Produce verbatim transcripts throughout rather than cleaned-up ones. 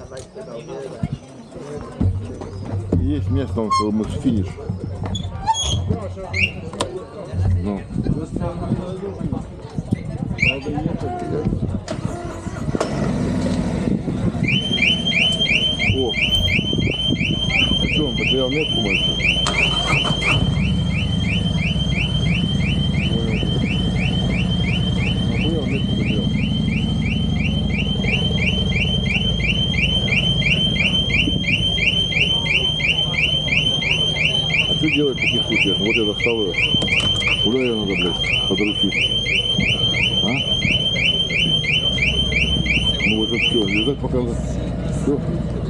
Есть место, он сказал, мы финиш. Ну. О! А что, он потерял метку больше? Охуел, метку потерял. А что делать в таких случаях? Вот я достал ее. Куда ее надо, блядь, подручить? А? Ну вот это все, лежать пока... Все.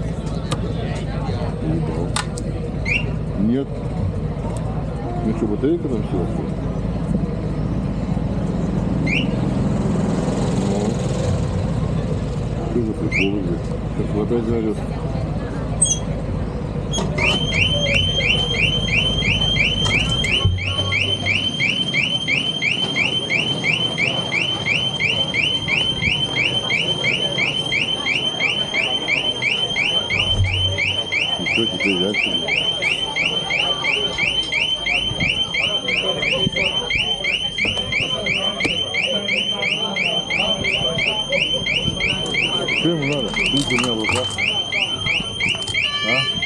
Нет. Ну что, батарейка там все? Ну. Что за приколы, блядь? Сейчас опять зарет. Что теперь дальше? Что ему надо? Ключ у меня в руках. А?